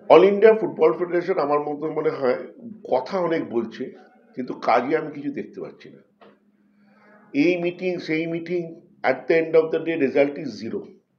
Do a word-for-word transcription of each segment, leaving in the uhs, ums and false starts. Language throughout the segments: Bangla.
অল ইন্ডিয়া ফুটবল ফেডারেশন আমার মতো মনে হয় কথা অনেক বলছে, কিন্তু কাজে আমি কিছু দেখতে পাচ্ছি না। এই মিটিং সেই meeting, at the end of the day result is zero.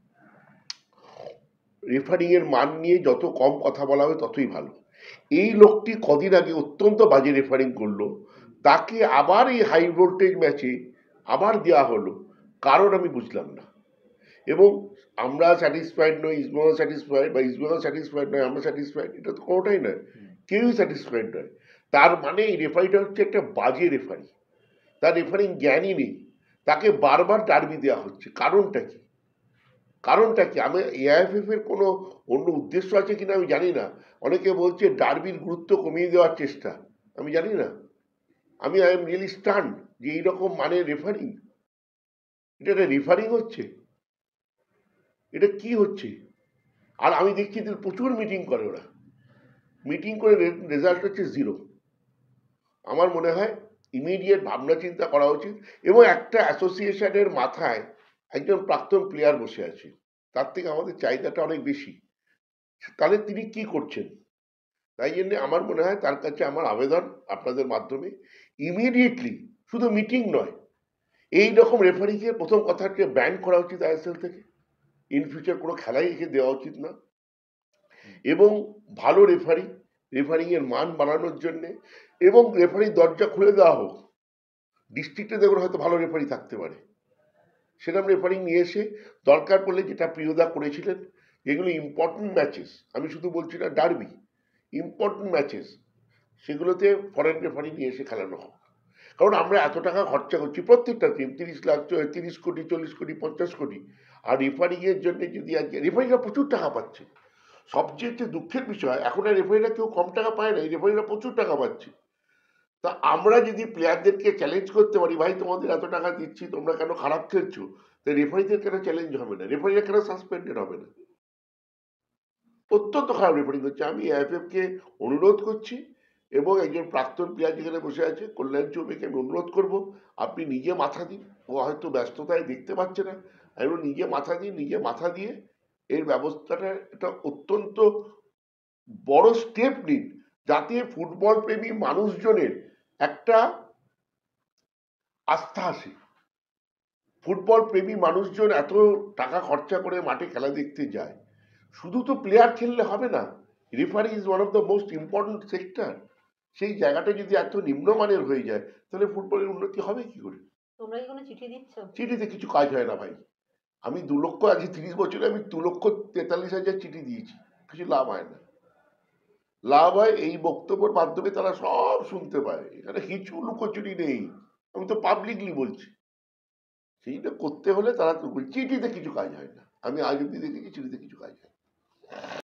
Refereeing এর মান নিয়ে যত কম কথা বলা হবে ততই ভালো। এই লোকটি কদিন আগে অত্যন্ত বাজে রেফারিং করলো, তাকে আবার এই হাই ভোল্টেজ ম্যাচে আবার দেওয়া হলো, কারণ আমি বুঝলাম না। এবং আমরা স্যাটিসফাইড নই, ইস্টবেঙ্গল স্যাটিসফাইড, বা ইস্টবেঙ্গল স্যাটিসফাইড নয় আমরা স্যাটিসফাইড, এটা তো কোনোটাই নয়। কেউই স্যাটিসফাইড নয়। তার মানে এই রেফারিটা হচ্ছে একটা বাজে রেফারি, তার রেফারিং জ্ঞানই নেই, তাকে বারবার ডার্বি দেওয়া হচ্ছে। কারণটা কি? কারণটা কি? আমি এআইএফএফ এর কোনো অন্য উদ্দেশ্য আছে কিনা আমি জানি না। অনেকে বলছে ডার্বির গুরুত্ব কমিয়ে দেওয়ার চেষ্টা, আমি জানি না। আমি আই এম রিয়েলি স্টান্ড যে এইরকম মানে রেফারিং, এটা একটা রেফারিং হচ্ছে, এটা কি হচ্ছে? আর আমি দেখছি যে প্রচুর মিটিং করে ওরা, মিটিং করে রেজাল্ট হচ্ছে জিরো। আমার মনে হয় ইমিডিয়েট ভাবনা চিন্তা করা উচিত। এবং একটা অ্যাসোসিয়েশনের মাথায় একজন প্রাক্তন প্লেয়ার বসে আছে, তার থেকে আমাদের চাহিদাটা অনেক বেশি। তাহলে তিনি কি করছেন? তাই জন্য আমার মনে হয় তার কাছে আমার আবেদন আপনাদের মাধ্যমে, ইমিডিয়েটলি, শুধু মিটিং নয়, এই রকম রেফারিকে প্রথম কথা হচ্ছে ব্যান করা উচিত আইএসএল থেকে। ইন ফিউচার কোনো খেলাই একে দেওয়া উচিত না। এবং ভালো রেফারি, রেফারিং এর মান বাড়ানোর জন্যে, এবং রেফারির দরজা খুলে দেওয়া হোক। ডিস্ট্রিক্টে দেখুন হয়তো ভালো রেফারি থাকতে পারে, সেরকম রেফারিং নিয়ে এসে দরকার পড়লে, যেটা প্রিয়দা করেছিলেন, যেগুলো ইম্পর্টেন্ট ম্যাচেস, আমি শুধু বলছি না ডার্বি, ইম্পর্টেন্ট ম্যাচেস, সেগুলোতে ফরেন রেফারি নিয়ে এসে খেলানো হোক। কারণ আমরা এত টাকা খরচা করছি, প্রত্যেকটা টিম তিরিশ লাখ, তিরিশ কোটি, চল্লিশ কোটি, পঞ্চাশ কোটি, আর রেফারিং এর জন্য যদি আজকে রেফারিরা প্রচুর টাকা পাচ্ছে। সবচেয়ে যে দুঃখের বিষয়, এখন আর রেফারিরা কেউ কম টাকা পায় না, এই রেফারিরা প্রচুর টাকা পাচ্ছে। তা আমরা যদি প্লেয়ারদেরকে চ্যালেঞ্জ করতে পারি, ভাই তোমাদের এত টাকা দিচ্ছি, তোমরা কেন খারাপ খেলছো, তো রেফারিদের কেন চ্যালেঞ্জ হবে না, রেফারিরা কেন সাসপেন্ডেড হবে না? অত্যন্ত খারাপ রেফারিং হচ্ছে। আমি এআইএফএফ কে অনুরোধ করছি, এবং একজন প্রাক্তন প্লেয়ার যেখানে বসে আছে কল্যাণ চৌবেকে আমি অনুরোধ করব, আপনি নিজে মাথা দিন। ও হয়তো ব্যস্ততায় দেখতে পাচ্ছে না, এবং নিজে মাথা দিন, নিজে মাথা দিয়ে এর ব্যবস্থাটা একটা অত্যন্ত বড় স্টেপ নিন, যাতে ফুটবল প্রেমী মানুষজনের একটা আস্থা আসে। ফুটবল প্রেমী মানুষজন এত টাকা খরচা করে মাঠে খেলা দেখতে যায়, শুধু তো প্লেয়ার খেললে হবে না, referee is one of the most important sector. সেই জায়গাটা যদি এত নিম্নমানের হয়ে যায়, তাহলে ফুটবলের উন্নতি হবে কি করে? তোমরা কি কোনো চিঠি দিচ্ছ? চিঠিতে কিছু কাজ হয় না ভাই। আমি দু লক্ষ, আজকে তিরিশ বছরে আমি দু লক্ষ তেতাল্লিশ হাজার চিঠি দিয়েছি, কিছু লাভ হয় না। লাভ হয় এই বক্তব্যের মাধ্যমে তারা সব শুনতে পায়, এখানে কিছু লুকোচুরি নেই, আমি তো পাবলিকলি বলছি। সেইটা করতে হলে তারা তো, চিঠিতে কিছু কাজ হয় না, আমি আজ অব্দি দেখেছি চিঠিতে কিছু কাজ হয় না।